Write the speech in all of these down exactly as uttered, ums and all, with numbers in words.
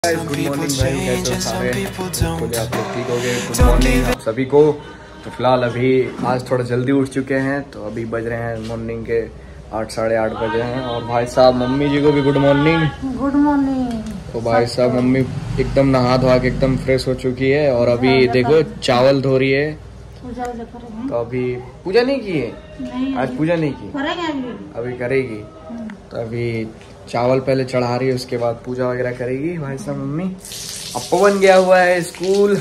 Good morning भाई, कैसे हो सारे? बोले आप लोग ठीक हो गए? गुड मॉर्निंग आप सभी को। तो फिलहाल अभी आज थोड़ा जल्दी उठ चुके हैं, तो अभी बज रहे हैं मॉर्निंग के आठ साढ़े आठ बजे हैं। और भाई साहब मम्मी जी को भी गुड मॉर्निंग। Good morning. तो भाई साहब मम्मी एकदम नहा धोआ के एकदम फ्रेश हो चुकी है और अभी देखो चावल धो रही है। तो अभी पूजा नहीं की है? नहीं, आज पूजा नहीं की, अभी अभी करेगी। तो अभी चावल पहले चढ़ा रही है, उसके बाद पूजा वगैरह करेगी भाई साहब मम्मी। अब पवन गया हुआ है स्कूल,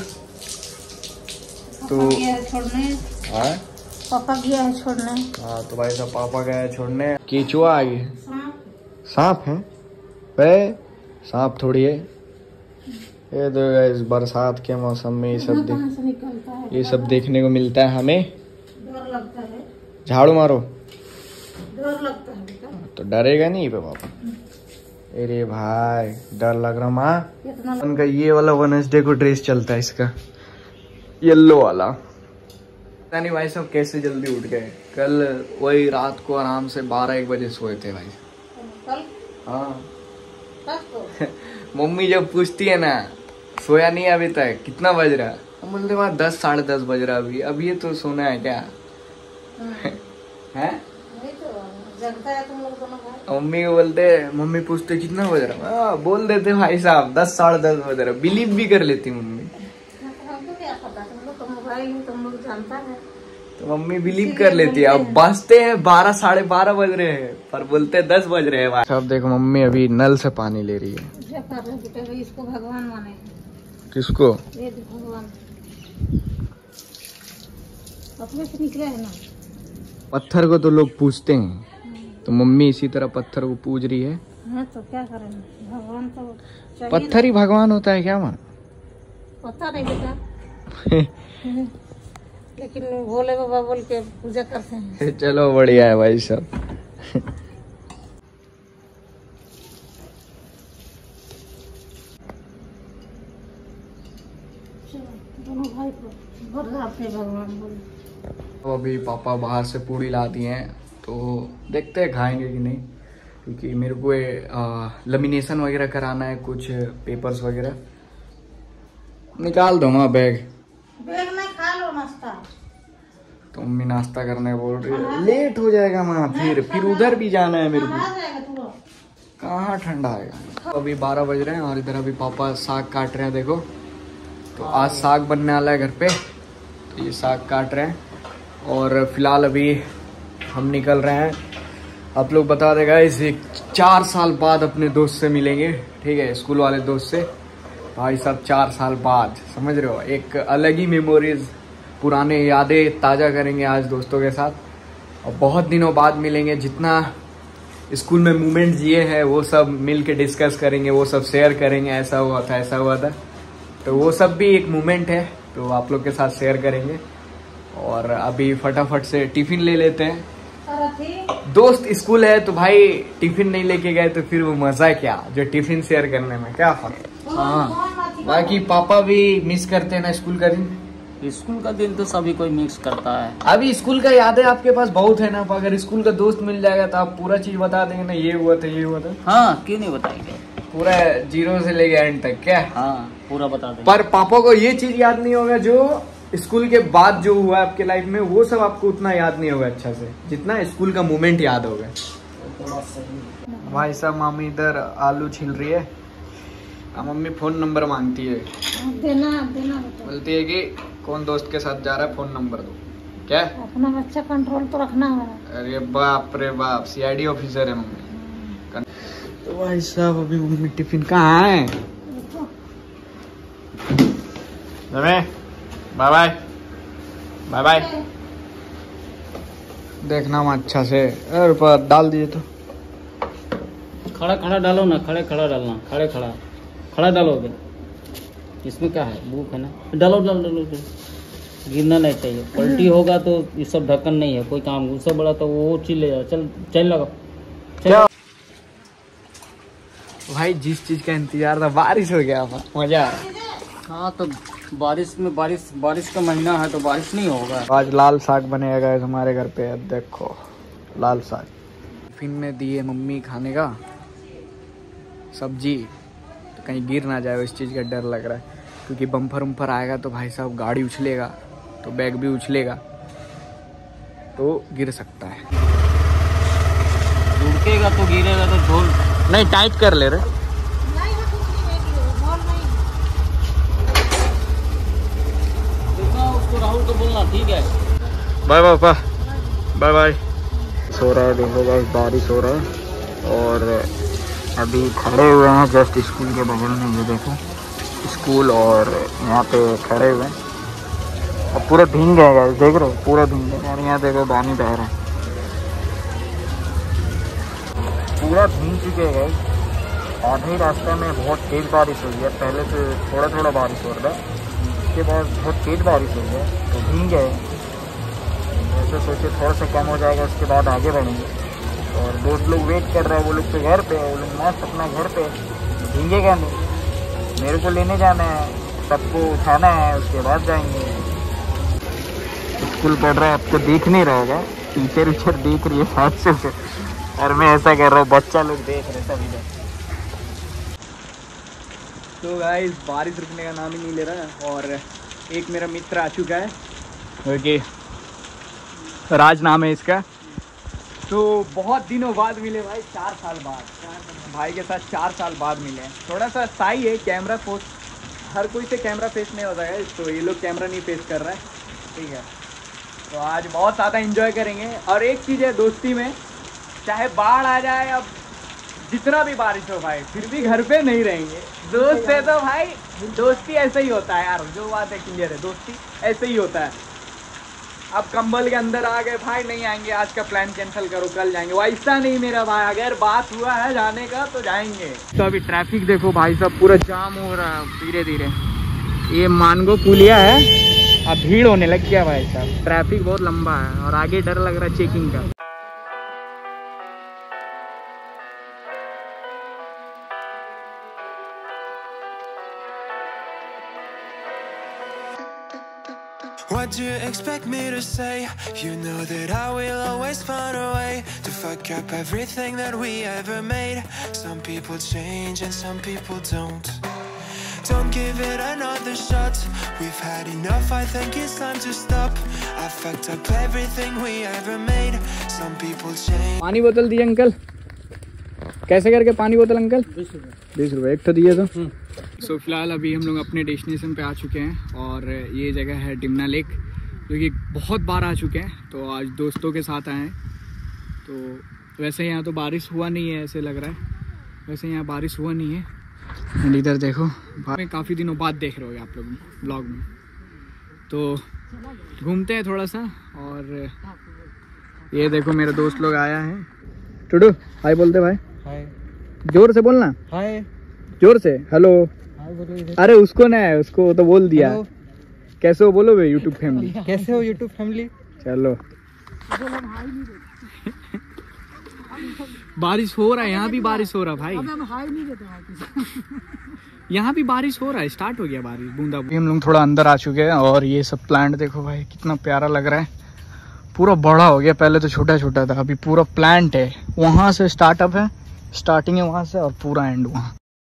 तो छोड़ने। हाँ पापा गया है छोड़ने। हाँ तो भाई साहब पापा गया है छोड़ने। केचुआ आ गई, सांप है वे? सांप थोड़ी है ये। तो इस बरसात के मौसम में ये सब देख ये सब देखने को मिलता है हमें। डर लगता है। झाड़ू मारो, डर लगता है। तो डरेगा नहीं पे पापा? अरे भाई डर लग रहा माँ। उनका ये वाला वेडनेसडे को ड्रेस चलता है, इसका येलो वाला। पता नहीं भाई साहब कैसे जल्दी उठ गए। कल वही रात को आराम से बारह एक बजे सोए थे भाई। कल? हाँ मम्मी जब पूछती है ना सोया नहीं अभी तक, कितना बज रहा? हम बोलते वहाँ दस साढ़े दस बज रहा अभी। अब ये तो सोना है क्या? है जगता है तुम लोग दोनों भाई। मम्मी को बोलते, मम्मी पूछते कितना बज रहा? आ, बोल देते भाई साहब दस साढ़े दस बज रहा। बिलीव भी कर लेती मम्मी। हमको क्या पता, तुम लोग तो मोबाइल में तुम लोग जानता है। तो मम्मी बिलीव कर लेती है। अब बजते हैं बारह साढ़े बारह बज रहे हैं पर बोलते दस बज रहे हैं। सब देखो मम्मी अभी नल से पानी ले रही है। इसको भगवान माने। किसको? भगवान अपने से निकले है ना। पत्थर को तो लोग पूछते हैं, तो मम्मी इसी तरह पत्थर को पूज रही है। हाँ तो क्या करें, भगवान तो पत्थर ही भगवान होता है क्या माँ? पता नहीं बेटा लेकिन भोले बाबा बोल के पूजा करते हैं। चलो बढ़िया है भाई साहब। दोनों भाई को भगवान बोले। तो अभी पापा बाहर से पूड़ी ला दिए हैं, तो देखते हैं खाएंगे कि नहीं, क्योंकि मेरे को लेमिनेशन वगैरह कराना है, कुछ पेपर्स वगैरह। निकाल दो माँ बैग। बैग में खा लो नाश्ता। तो मम्मी नाश्ता करने बोल रही है, लेट हो जाएगा माँ, फिर फिर उधर भी जाना है मेरे को। कहाँ ठंडा आएगा। अभी बारह बज रहे हैं और इधर अभी पापा साग काट रहे हैं। देखो तो आज साग बनने वाला है घर पे, तो ये साग काट रहे हैं। और फिलहाल अभी हम निकल रहे हैं। आप लोग बता देगा इसे चार साल बाद अपने दोस्त से मिलेंगे, ठीक है, स्कूल वाले दोस्त से। भाई साहब चार साल बाद, समझ रहे हो, एक अलग ही मेमोरीज, पुराने यादें ताज़ा करेंगे आज दोस्तों के साथ। और बहुत दिनों बाद मिलेंगे। जितना स्कूल में मोमेंट जिए हैं वो सब मिल के डिस्कस करेंगे, वो सब शेयर करेंगे। ऐसा हुआ था, ऐसा हुआ था, तो वो सब भी एक मोमेंट है, तो आप लोग के साथ शेयर करेंगे। और अभी फटाफट से टिफिन ले लेते हैं। दोस्त स्कूल है तो भाई टिफिन नहीं लेके गए तो फिर वो मजा क्या जो टिफिन शेयर करने में, क्या फर्क। हाँ बाकी पापा भी मिस करते हैं ना स्कूल का दिन। स्कूल का दिन तो सभी कोई मिक्स करता है। अभी स्कूल का यादें आपके पास बहुत है ना, अगर स्कूल का दोस्त मिल जाएगा तो आप पूरा चीज बता देंगे ना, ये हुआ था ये हुआ था। हाँ क्यों नहीं बताएंगे, पूरा जीरो से लेके एंड तक, क्या? हाँ पूरा बता देंगे। पर पापा को ये चीज याद नहीं होगा जो स्कूल के बाद जो हुआ आपके लाइफ में, वो सब आपको उतना याद नहीं होगा अच्छा से, जितना स्कूल का मोमेंट याद होगा। भाई साहब मामी इधर आलू छील रही है। मम्मी फोन नंबर मांगती है, देना देना बोलती है कि कौन दोस्त के साथ जा रहा है, फोन नंबर दो। क्या अपना बच्चा कंट्रोल तो रखना है। अरे बाप रे बाप, सीआईडी ऑफिसर है मम्मी। तो भाई साहब अभी मम्मी टिफिन कहाँ है? Bye bye bye bye. देखना मैं अच्छा से। अरे पर डाल दिए तो खड़ा खड़ा डालो ना, खड़े खड़ा डालना, खड़े खड़ा खड़ा डालोगे। इसमें क्या है, भूख है ना, डालो डालो डालो, डालो। गिरना नहीं चाहिए, पलटी होगा तो ये सब ढक्कन नहीं है कोई काम, उससे बड़ा तो वो चीज ले जाओ। चल चल लगा क्या भाई, जिस चीज का इंतजार था बारिश हो गया, मजा आ रहा। हाँ तो बारिश में, बारिश बारिश का महीना है तो बारिश नहीं होगा। आज लाल साग बनेगा हमारे घर पे। अब देखो लाल साग टिफिन में दिए मम्मी खाने का सब्जी, तो कहीं गिर ना जाए, इस चीज़ का डर लग रहा है, क्योंकि बम्पर उम्पर आएगा तो भाई साहब गाड़ी उछलेगा, तो बैग भी उछलेगा, तो गिर सकता है। रुकेगा तो गिरेगा तो ढोल नहीं, टाइट कर ले रहे। उसको राहुल को बोलना, ठीक है। Bye bye bye bye. सो रहा है, देखो गाइस बारिश हो रहा है और अभी खड़े हुए हैं जस्ट स्कूल के बगल में, ये देखो स्कूल, और यहाँ पे खड़े हुए हैं और पूरा भीग गए गाइस, देख रहे हो पूरा भीग गए। और यहाँ देखो पानी बह रहा है, पूरा भीग चुके हैं गाइस। आधे रास्ते में बहुत तेज़ बारिश हुई है, पहले से थोड़ा थोड़ा बारिश हो रहा है, उसके बाद बहुत तेज़ बारिश हुई है तो भीग गए। ऐसे सोचे थोड़ा सा कम हो जाएगा उसके बाद आगे बढ़ेंगे। और दोस्त लोग वेट कर रहे हैं, वो लोग तो घर पे है, वो लोग मस्त अपना घर पे भीगेगा नहीं। मेरे को लेने जाना है, सबको उठाना है, उसके बाद जाएंगे। स्कूल पढ़ रहा है, आपको देख नहीं रहेगा, टीचर उचर देख रही है साथ से, और मैं ऐसा कर रहा हूँ, बच्चा लोग देख रहे सभी लोग। तो गाइस बारिश रुकने का नाम ही नहीं ले रहा है। और एक मेरा मित्र आ चुका है, ओके राज नाम है इसका। तो बहुत दिनों बाद मिले भाई, चार साल बाद भाई के साथ चार साल बाद मिले। थोड़ा सा साई है, कैमरा फोस हर कोई से कैमरा फेस नहीं होता है, तो ये लोग कैमरा नहीं फेस कर रहा है, ठीक है। तो आज बहुत ज़्यादा एंजॉय करेंगे। और एक चीज़ है दोस्ती में, चाहे बाढ़ आ जाए, अब जितना भी बारिश हो भाई, फिर भी घर पे नहीं रहेंगे। दोस्त है तो भाई दोस्ती ऐसे ही होता है यार, जो बात है क्लियर है, दोस्ती ऐसे ही होता है। अब कंबल के अंदर आ गए भाई, नहीं आएंगे, आज का प्लान कैंसिल करो, कल जाएंगे, वैसा नहीं मेरा भाई, अगर बात हुआ है जाने का तो जाएंगे। तो अभी ट्रैफिक देखो भाई साहब, पूरा जाम हो रहा है धीरे धीरे। ये मानगो पुलिया है, अब भीड़ होने लग गया भाई साहब, ट्रैफिक बहुत लंबा है और आगे डर लग रहा है चेकिंग का। What do you expect me to say? You know that I will always find a way to fuck up everything that we ever made. Some people change and some people don't. Don't give it another shot. We've had enough, I think it's time to stop. I fucked up everything we ever made. Some people change. पानी बोतल दिए uncle, कैसे करके पानी बोतल uncle? बीस रुपये बीस रुपये एक तो दिए तो। सो so, फिलहाल अभी हम लोग अपने डेस्टिनेशन पे आ चुके हैं और ये जगह है डिमना लेक, जो कि बहुत बार आ चुके हैं। तो आज दोस्तों के साथ आए हैं। तो वैसे यहाँ तो बारिश हुआ नहीं है, ऐसे लग रहा है, वैसे यहाँ बारिश हुआ नहीं है। एंड इधर देखो, काफ़ी दिनों बाद देख रहे हो आप लोग ब्लॉग में। तो घूमते हैं थोड़ा सा। और ये देखो मेरे दोस्त लोग आया है। टुडू हाय बोलते भाई, हाय जोर से बोलना, हाय जोर से, हेलो। अरे उसको ना है, उसको तो बोल दिया। कैसे हो बोलो भाई यूट्यूब फैमिली, कैसे हो यूट्यूब फैमिली। चलो बारिश हो रहा है, यहाँ भी बारिश हो रहा है भाई, यहाँ भी बारिश हो रहा है, स्टार्ट हो गया बारिश बूंदा। हम लोग थोड़ा अंदर आ चुके हैं और ये सब प्लांट देखो भाई कितना प्यारा लग रहा है, पूरा बड़ा हो गया, पहले तो छोटा छोटा था, अभी पूरा प्लांट है। वहां से स्टार्टअप है, स्टार्टिंग है वहां से और पूरा एंड वहाँ।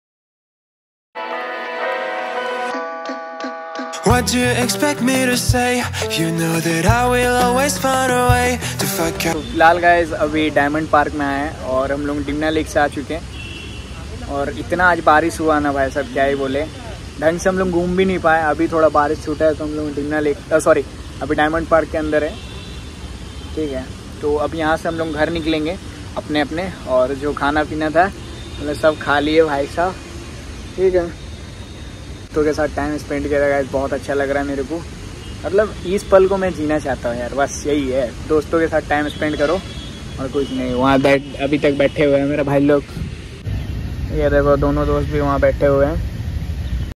What do you expect me to say? You know that I will always find a way to fuck up. फिलहाल गाइस अभी डायमंड पार्क में आए हैं और हम लोग डिमना लेक से आ चुके हैं। और इतना आज बारिश हुआ ना भाई साहब, क्या ही बोले, ढंग से हम लोग घूम भी नहीं पाए। अभी थोड़ा बारिश छूटा है तो हम लोग डिमना लेक सॉरी अभी डायमंड पार्क के अंदर है, ठीक है। तो अब यहाँ से हम लोग घर निकलेंगे अपने अपने, और जो खाना पीना था हमने सब खा लिए भाई साहब, ठीक है। दोस्तों के साथ टाइम स्पेंड किया गाइस, बहुत अच्छा लग रहा है मेरे को, मतलब इस पल को मैं जीना चाहता हूँ यार, बस यही है। दोस्तों के साथ टाइम स्पेंड करो और कुछ नहीं। वहाँ बैठ अभी तक बैठे हुए हैं मेरे भाई लोग, ये देखो दोनों दोस्त भी वहाँ बैठे हुए हैं।